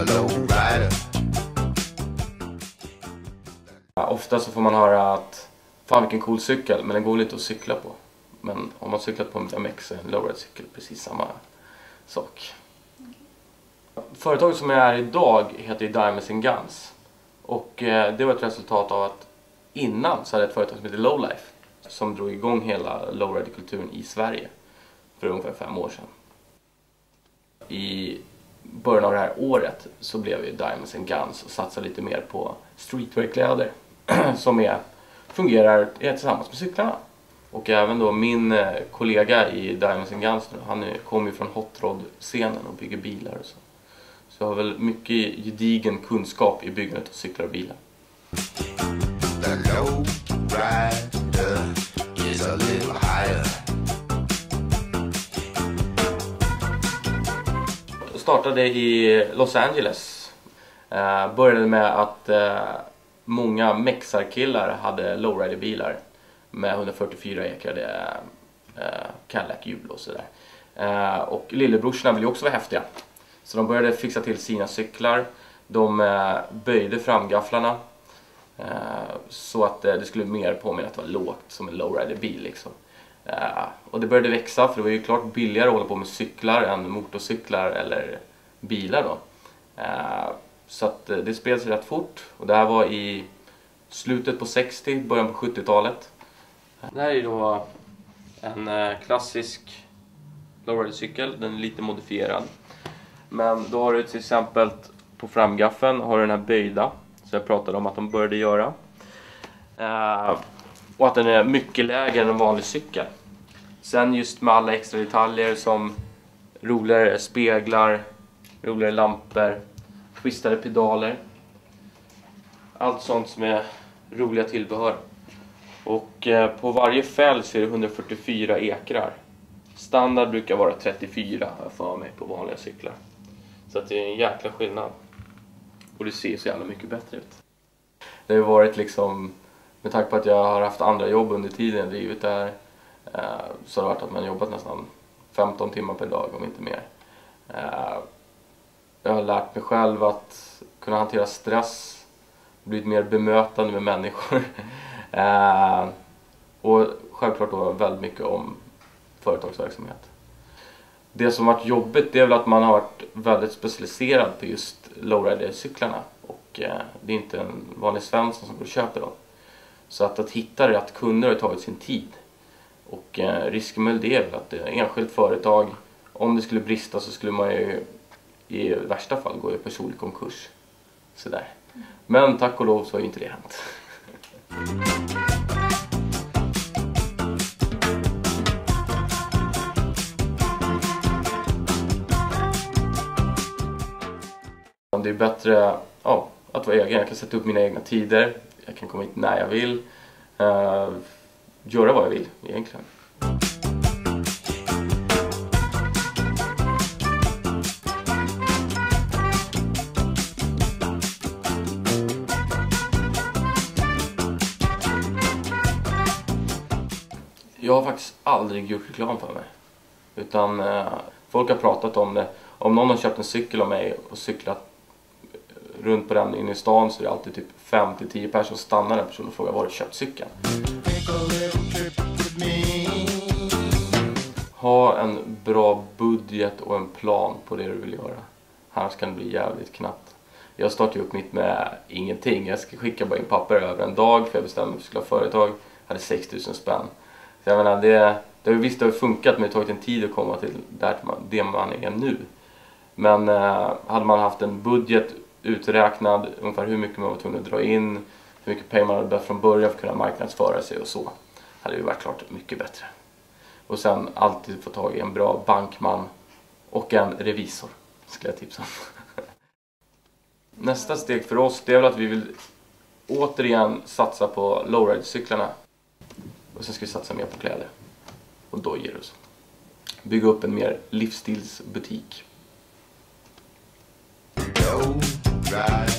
Ofta så får man höra att fan vilken cool cykel, men den går inte att cykla på. Men om man cyklat på en BMX så är en lowrider-cykel precis samma sak. Företaget som jag är idag heter Diamonds & Guns. Och det var ett resultat av att innan så hade ett företag som heter Lowlife som drog igång hela lowrider-kulturen i Sverige för ungefär 5 år sedan. I början av det här året så blev ju Diamonds & Guns och satsade lite mer på streetwear-kläder som fungerar tillsammans med cyklarna. Och även då min kollega i Diamonds & Guns, han kommer ju från hot rod-scenen och bygger bilar och så. Så jag har väl mycket gedigen kunskap i byggandet av cyklar och bilar. Jag startade i Los Angeles. Började med att många mexarkillar hade lowrider-bilar med 144 ekrade Cadillac-hjul och sådär. Och lillebrorsorna ville ju också vara häftiga. Så de började fixa till sina cyklar. De böjde framgafflarna så att det skulle mer påminna att det var lågt som en lowrider-bil liksom. Och det började växa för det var ju klart billigare att hålla på med cyklar än motorcyklar eller bilar då. Så att det spred sig rätt fort och det här var i slutet på 60, början på 70-talet. Det här är då en klassisk lowrider-cykel, den är lite modifierad. Men då har du till exempel på framgaffeln har du den här böjda, så jag pratade om att de började göra. Och att den är mycket lägre än en vanlig cykel. Sen just med alla extra detaljer som roligare speglar, roligare lampor, twistade pedaler. Allt sånt som är roliga tillbehör. Och på varje fäll så är det 144 ekrar. Standard brukar vara 34 för mig på vanliga cyklar. Så att det är en jäkla skillnad. Och det ser så jävla mycket bättre ut. Det har varit liksom, med tanke på att jag har haft andra jobb under tiden jag drivit där, så har det varit att man jobbat nästan 15 timmar per dag om inte mer. Jag har lärt mig själv att kunna hantera stress, blivit mer bemötande med människor. Och självklart då väldigt mycket om företagsverksamhet. Det som varit jobbigt det är väl att man har varit väldigt specialiserad på just lowrider-cyklarna. Och det är inte en vanlig svensson som går och köper dem. Så att hitta rätt kunder har tagit sin tid. Och risken med det är väl att det är enskilt företag, om det skulle brista så skulle man ju i värsta fall gå i personlig konkurs. Sådär. Men tack och lov så har ju inte det hänt. Det är bättre att vara egen. Jag kan sätta upp mina egna tider. Jag kan komma hit när jag vill. Göra vad jag vill egentligen. Jag har faktiskt aldrig gjort reklam för mig. Utan folk har pratat om det. Om någon har köpt en cykel av mig och cyklat runt på den inne i stan så är det alltid typ 5-10 personer som stannar den personen och frågar var du köpt cykeln. Ha en bra budget och en plan på det du vill göra. Annars kan det bli jävligt knappt. Jag startade upp mitt med ingenting. Jag ska skicka bara in papper över en dag för jag bestämde mig för att jag skulle ha företag. Jag hade 6 000 spänn. Så jag menar, det visst det har funkat men det har tagit en tid att komma till det man är nu. Men hade man haft en budget uträknad, ungefär hur mycket man var tvungen att dra in, hur mycket pengar man hade behövt från början för att kunna marknadsföra sig och så, hade det varit klart mycket bättre. Och sen alltid få tag i en bra bankman och en revisor, skulle jag tipsa om. Nästa steg för oss det är väl att vi vill återigen satsa på lowrider-cyklarna. Och sen ska vi satsa mer på kläder. Och då ger det oss. Bygga upp en mer livsstilsbutik. Right.